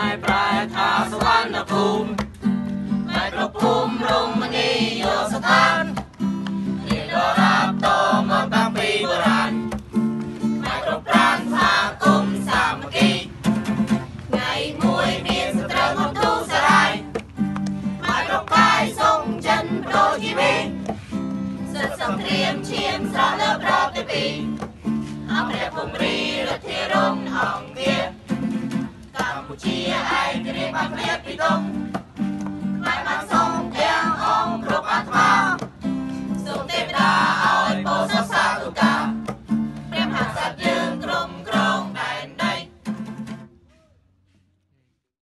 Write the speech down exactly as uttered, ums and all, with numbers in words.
ប្រែថាសវណ្ណភូមិតែគ្រប់ភូមិរមណីយស្ថាននេះដរាបតមកតាំងពីបុរាណតែគ្រប់ប្រានថាគុំសាមគ្គីថ្ងៃមួយមានសត្រូវមកទូសរាយមកគ្រប់កាយសងចិនប្រោជីវីសិទ្ធសង្គ្រាមឈាមស្រស់លើប្រតិពីអមរភូមិរីរទ្ធារងអង្គាកម្ពុជាឯករាជ្យបានព្រាបពីទុំ